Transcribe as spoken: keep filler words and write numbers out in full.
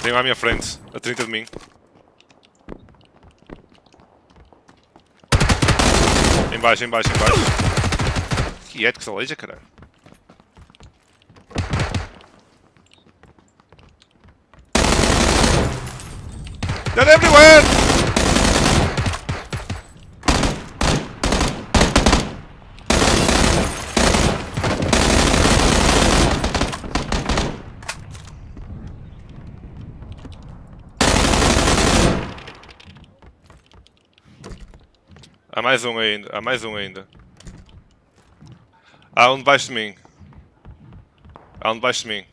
Tem um à minha frente, a trinta de mim. Em baixo, em baixo, em baixo. Que é que se aleija, caralho. They're everywhere! Há mais um ainda, há mais um ainda. Há um debaixo de mim. Há um debaixo de mim.